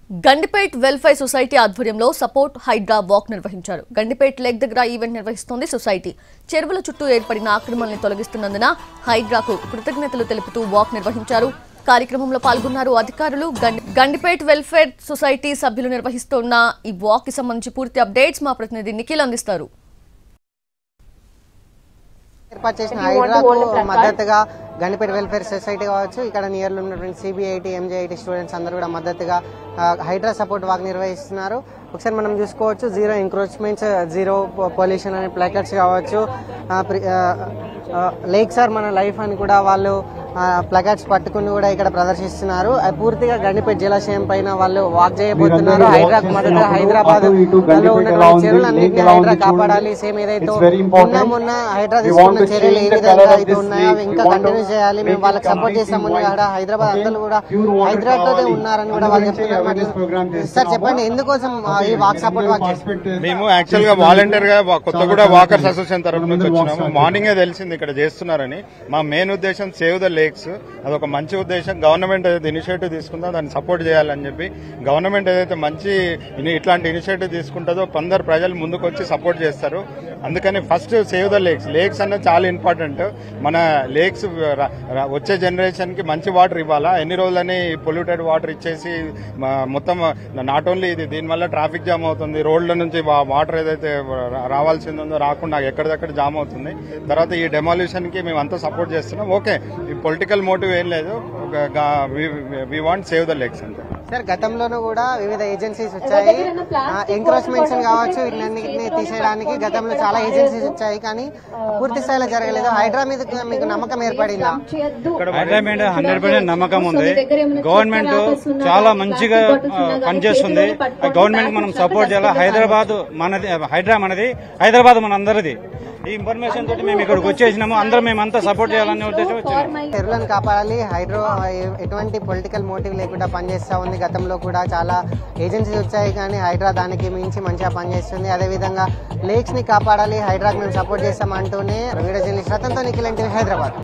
Gandipet welfare society ఆధ్వర్యంలో support Hydraa walk నిర్వహించారు. Gandipet lake దగ్గర ఈవెంట్ నిర్వహిస్తోంది సొసైటీ. చెరువుల చుట్టూ ఏర్పడిన ఆక్రమణల్ని తొలగిస్తున్నందున హైడ్రాకు కృతజ్ఞతలు తెలుపుతూ వాక్ నిర్వహించారు. కార్యక్రమంలో పాల్గొన్నారు అధికారులు. గండిపేట్ వెల్ఫేర్ సొసైటీ సభ్యులు నిర్వహిస్తున్న ఈ వాక్ కి సంబంధించి పూర్తి అప్డేట్స్ మా ప్రతినిధి నిఖిల్ అందిస్తారు. ఏర్పాటు చేసిన హైడ్రాకు మద్దతుగా గండిపేట వెల్ఫేర్ సొసైటీ కావచ్చు, ఇక్కడ నియర్లో ఉన్నటువంటి సిబిఐటి ఎంజేఐటి స్టూడెంట్స్ అందరూ కూడా మద్దతుగా హైడ్రా సపోర్ట్ వాక్ నిర్వహిస్తున్నారు. ఒకసారి మనం చూసుకోవచ్చు, జీరో ఎంక్రోచ్మెంట్స్, జీరో పొల్యూషన్ అనే ప్లాకెట్స్ కావచ్చు, లేక్స్ ఆర్ మన లైఫ్ అని కూడా వాళ్ళు ప్లాకెట్స్ పట్టుకుని కూడా ఇక్కడ ప్రదర్శిస్తున్నారు. పూర్తిగా గండిపేట జలాశయం పైన వాళ్ళు వాక్ చేయబోతున్నారు. హైడ్రాకు మద్దతుగా హైదరాబాద్ లో ఉన్నటువంటి చెరువులన్నింటినీ హైడ్రా కాపాడాలి. సేమ్ ఏదైతే మొన్న హైడ్రా తీసుకున్న చర్యలు ఏ విధంగా అయితే ఉన్నాయో అవి ఇంకా కంటిన్యూ చేయాలి. మేము వాళ్ళకి సపోర్ట్ చేస్తామని కూడా హైదరాబాద్ అందరూ కూడా హైదరాబాద్ తోనే ఉన్నారని కూడా వాళ్ళు చెప్తున్నారు. సార్ చెప్పండి, ఎందుకోసం ఈ వాక్ సపోర్ట్ వాక్ చేస్తారు? మేము యాక్చువల్ గా వాలంటీర్ గా కొత్తగూడ వాకర్స్ అసోసియేషన్ తరఫు నుంచి వచ్చినాము. మార్నింగే తెలిసింది ఇక్కడ చేస్తున్నారని. మా మెయిన్ ఉద్దేశం సేవ్ ద లేక్స్. అదొక మంచి ఉద్దేశం. గవర్నమెంట్ ఏదైతే ఇనిషియేటివ్ తీసుకుందో దాన్ని సపోర్ట్ చేయాలని చెప్పి గవర్నమెంట్ ఏదైతే మంచి ఇట్లాంటి ఇనిషియేటివ్ తీసుకుంటుందో కొందరు ప్రజలు ముందుకు వచ్చి సపోర్ట్ చేస్తారు. అందుకని first save the lakes. Lakes అనేది చాలా ఇంపార్టెంట్. మన లేక్స్ వచ్చే జనరేషన్ కి మంచి వాటర్ ఇవ్వాలా. ఎన్ని రోజులని పొల్యూటెడ్ వాటర్ ఇచ్చేసి మొత్తం నాట్ ఓన్లీ ఇది, దీనివల్ల ట్రాఫిక్ జామ్ అవుతుంది. రోడ్ల నుంచి వాటర్ ఏదైతే రావాల్సింది ఉందో రాకుండా ఎక్కడిదక్కడ జామ్ అవుతుంది. తర్వాత ఈ డెమాలిషన్ కి మేము అంతా సపోర్ట్ చేస్తున్నాం. ఓకే, ఈ పొలిటికల్ మోటివ్ ఏం లేదు. We want save the lakes అంటే. సార్, గతంలోనూ కూడా వివిధ ఏజెన్సీస్ వచ్చాయి, ఎంక్రోచ్మెంట్స్ కావచ్చు, వీటిని తీసేయడానికి గతంలో చాలా ఏజెన్సీస్ వచ్చాయి, కానీ పూర్తి స్థాయిలో జరగలేదు. హైడ్రా మీద మీకు నమ్మకం ఏర్పడిందా? హైడ్రా మీద 100% నమ్మకం ఉంది. గవర్నమెంట్ చాలా మంచిగా పనిచేస్తుంది. గవర్నమెంట్ మనం సపోర్ట్ చేయాలి. హైదరాబాద్ మనది, హైడ్రా మనది, హైదరాబాద్ మనందరిది. ఈ ఇన్ఫర్మేషన్ తోటి మేము ఇక్కడికి వచ్చేసినాము. అందరం మేమంతా సపోర్ట్ చేయాలనే ఉద్దేశం వచ్చింది. చెరువులను కాపాడాలి. హైడ్రో ఎటువంటి పొలిటికల్ మోటివ్ లేకుండా పనిచేస్తా ఉంది. గతంలో కూడా చాలా ఏజెన్సీస్ వచ్చాయి, కానీ హైడ్రా దానికి మించి మంచిగా పనిచేస్తుంది. అదేవిధంగా లేక్స్ ని కాపాడాలి, హైడ్రాకి మేము సపోర్ట్ చేస్తామంటూనే వీడియో జర్నలిస్ట్ రతన్తో నిఖిల్, హైదరాబాద్.